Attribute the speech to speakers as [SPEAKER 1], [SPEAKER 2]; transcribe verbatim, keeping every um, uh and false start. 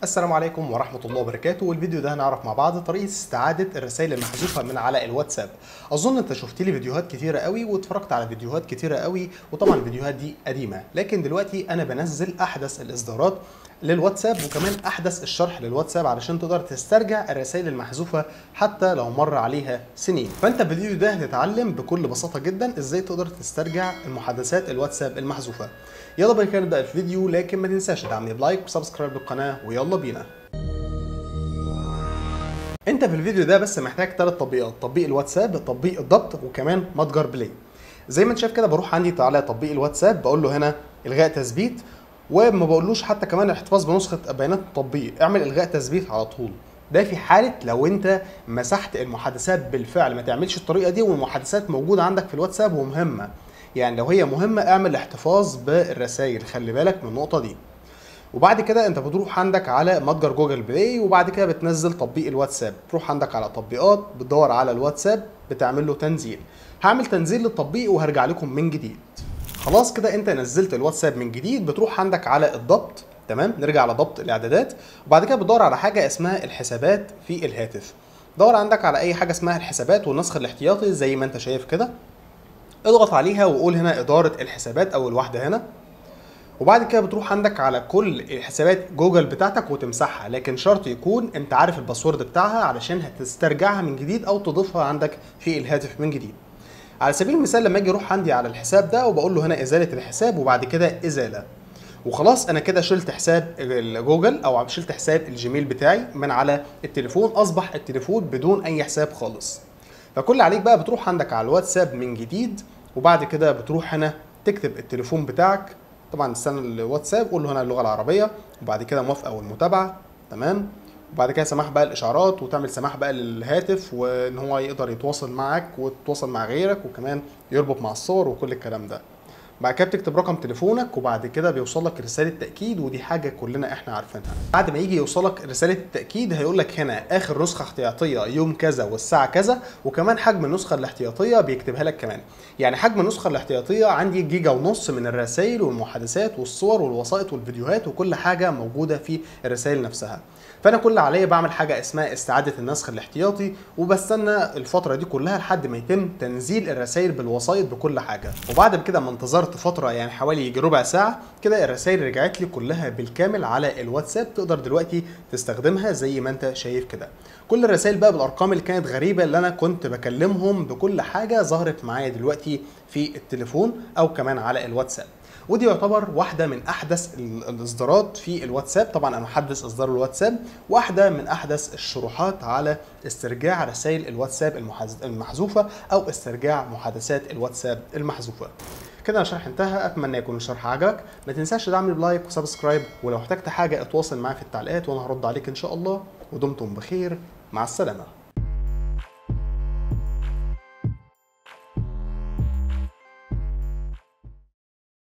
[SPEAKER 1] السلام عليكم ورحمة الله وبركاته. والفيديو ده هنعرف مع بعض طريقة استعادة الرسائل المحذوفة من على الواتساب. أظن أنت شفت لي فيديوهات كتيرة قوي واتفرجت على فيديوهات كتيرة قوي، وطبعا الفيديوهات دي قديمة، لكن دلوقتي أنا بنزل أحدث الإصدارات للواتساب وكمان أحدث الشرح للواتساب علشان تقدر تسترجع الرسائل المحذوفة حتى لو مر عليها سنين. فأنت في الفيديو ده هتتعلم بكل بساطة جدا إزاي تقدر تسترجع المحادثات الواتساب المحذوفة. يلا بينا نبدأ الفيديو، لكن ما تنساش تدعمني بلايك وسبسكرايب للقناة، ويلا بينا. انت في الفيديو ده بس محتاج ثلاث تطبيقات: تطبيق الواتساب، تطبيق الضبط، وكمان متجر بلاي. زي ما انت شايف كده بروح عندي على تطبيق الواتساب، بقول له هنا الغاء تثبيت، وما بقولوش حتى كمان الاحتفاظ بنسخة بيانات التطبيق، اعمل الغاء تثبيت على طول. ده في حالة لو انت مسحت المحادثات بالفعل. ما تعملش الطريقة دي والمحادثات موجودة عندك في الواتساب ومهمة، يعني لو هي مهمة اعمل احتفاظ بالرسائل، خلي بالك من النقطة دي. وبعد كده انت بتروح عندك على متجر جوجل بلاي، وبعد كده بتنزل تطبيق الواتساب. تروح عندك على تطبيقات، بتدور على الواتساب، بتعمل له تنزيل. هعمل تنزيل للتطبيق وهرجع لكم من جديد. خلاص كده انت نزلت الواتساب من جديد. بتروح عندك على الضبط، تمام، نرجع على ضبط الاعدادات، وبعد كده بتدور على حاجه اسمها الحسابات في الهاتف. دور عندك على اي حاجه اسمها الحسابات والنسخ الاحتياطي زي ما انت شايف كده، اضغط عليها وقول هنا اداره الحسابات اول واحده هنا. وبعد كده بتروح عندك على كل حسابات جوجل بتاعتك وتمسحها، لكن شرط يكون انت عارف الباسورد بتاعها علشان هتسترجعها من جديد او تضيفها عندك في الهاتف من جديد. على سبيل المثال لما اجي اروح عندي على الحساب ده وبقول له هنا ازاله الحساب وبعد كده ازاله، وخلاص انا كده شلت حساب جوجل او شلت حساب الجيميل بتاعي من على التليفون. اصبح التليفون بدون اي حساب خالص. فكل عليك بقى بتروح عندك على الواتساب من جديد، وبعد كده بتروح هنا تكتب التليفون بتاعك. طبعا استنى الواتساب، قول له هنا اللغه العربيه، وبعد كده موافقه والمتابعه، تمام. وبعد كده سماح بقى الاشعارات، وتعمل سماح بقى للهاتف وان هو يقدر يتواصل معك وتتواصل مع غيرك، وكمان يربط مع الصور وكل الكلام ده. بعد كده بتكتب رقم تليفونك، وبعد كده بيوصل لك رساله تاكيد، ودي حاجه كلنا احنا عارفينها. بعد ما يجي يوصل لك رساله التاكيد هيقول لك هنا اخر نسخه احتياطيه يوم كذا والساعه كذا، وكمان حجم النسخه الاحتياطيه بيكتبها لك كمان. يعني حجم النسخه الاحتياطيه عندي جيجا ونص من الرسائل والمحادثات والصور والوسائط والفيديوهات وكل حاجه موجوده في الرسائل نفسها. فانا كل اللي عليا بعمل حاجه اسمها استعاده النسخ الاحتياطي، وبستنى الفتره دي كلها لحد ما يتم تنزيل الرسائل بالوسائط بكل حاجه. وبعد كده ما انتظرت فتره يعني حوالي يجي ربع ساعه كده الرسائل رجعت لي كلها بالكامل على الواتساب. تقدر دلوقتي تستخدمها زي ما انت شايف كده. كل الرسائل بقى بالارقام اللي كانت غريبه اللي انا كنت بكلمهم بكل حاجه ظهرت معايا دلوقتي في التليفون او كمان على الواتساب. ودي يعتبر واحدة من أحدث الإصدارات في الواتساب. طبعا أنا محدث إصدار الواتساب، واحدة من أحدث الشروحات على استرجاع رسائل الواتساب المحذوفة أو استرجاع محادثات الواتساب المحذوفة. كده الشرح انتهى، أتمنى يكون الشرح عجبك. ما تنساش تدعمني بلايك وسبسكرايب، ولو احتجت حاجة اتواصل معايا في التعليقات وأنا هرد عليك إن شاء الله. ودمتم بخير، مع السلامة.